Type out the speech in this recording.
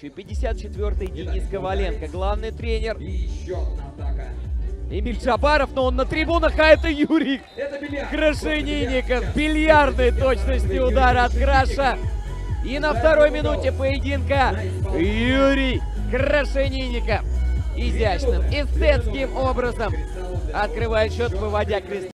следующую. 54-й Денис Коваленко, главный тренер. Эмиль Джабаров, но он на трибунах, а это Юрий Крашенинников. Бильярдной точности удара от Краша. И на второй минуте поединка Юрий Крашенинников изящным, эстетским образом открывает счет, выводя крест.